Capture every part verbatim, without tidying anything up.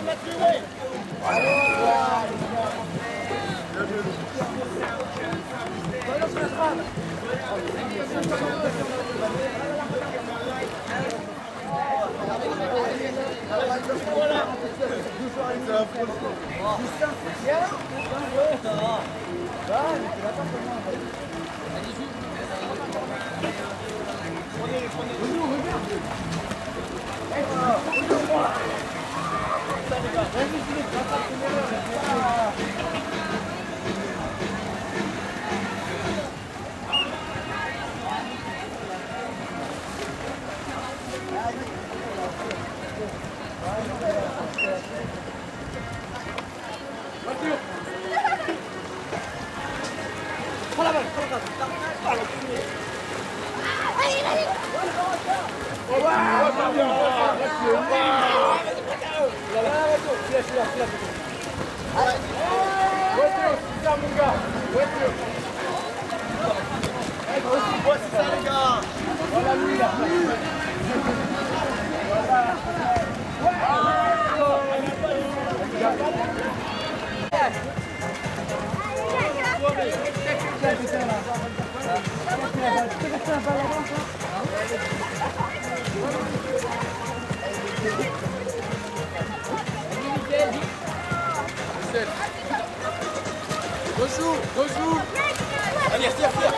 Rejoue, rejoue. Allez, retire, retire.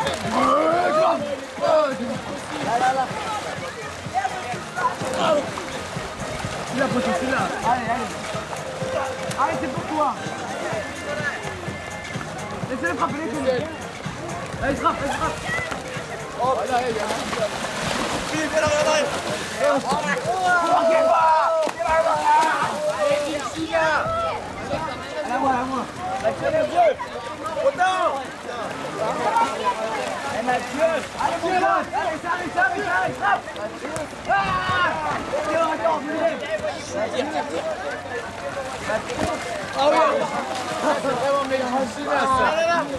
Là, là, là. Celui-là, poteau, celui-là. Allez, allez. Allez, c'est pour toi. Laissez-le frapper, laissez-le. Allez, frappe, allez, frappe. Oh, là, il y a un... Philippe, viens là, viens là. Et on se... Oh, allez, ici, là. À moi, à moi. Mathieu, autant. Et Mathieu, allez, mon pote. Allez, ça arrive, ça arrive, ça arrive, frappe. Ah, encore, encore, venez. Ah oui, c'est vraiment méchant, ça. Là, là, là.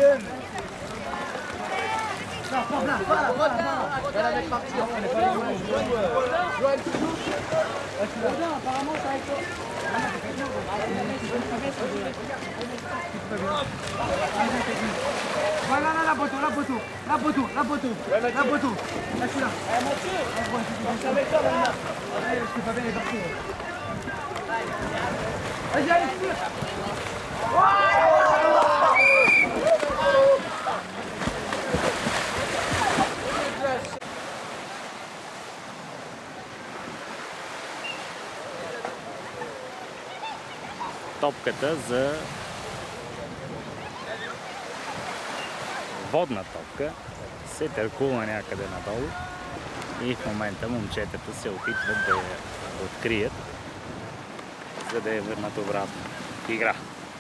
Non, pas là, pas là, pas là. On va la mettre partir, on n'est pas les joueurs. Joël, tu joues? Ouais, tu l'as. Apparemment, ça avec toi. Voilà, là, la poteau, la poteau, la poteau, la poteau, la poteau. Là, je suis là. Allez, Mathieu. Je suis avec toi, maintenant. Allez, je suis pas bien, il est parti. Vas-y, allez, tire. Топката за водна топка се търкува някъде надолу и в момента момчетата се опитват да я открият, за да я върнат обратно в игра.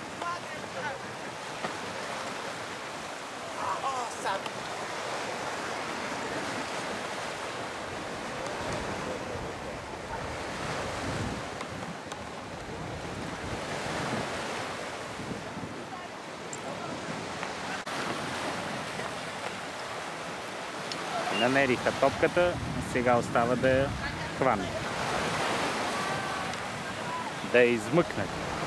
Намериха топката, сега остава да я хванат, да я измъкнат.